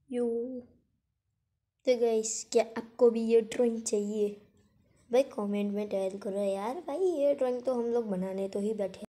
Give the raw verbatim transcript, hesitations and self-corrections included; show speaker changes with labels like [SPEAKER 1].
[SPEAKER 1] You तो guys, क्या आपको भी ये ड्राइंग चाहिए? भाई कमेंट में टेल करो यार। भाई ये ड्राइंग तो हम लोग बनाने तो ही बैठे।